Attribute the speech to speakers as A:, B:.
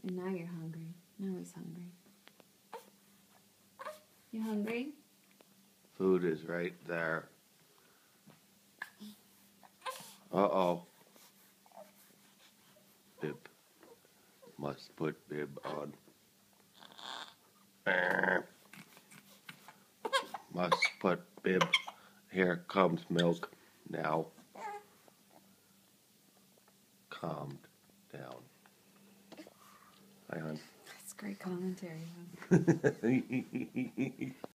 A: And now you're hungry. Now he's hungry. You hungry?
B: Food is right there. Uh-oh. Bib. Must put bib on. Must put bib. Here comes milk now. Calmed down. Hi, hon.
A: That's great commentary, huh?